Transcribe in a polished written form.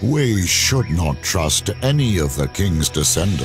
We should not trust any of the king's descendants.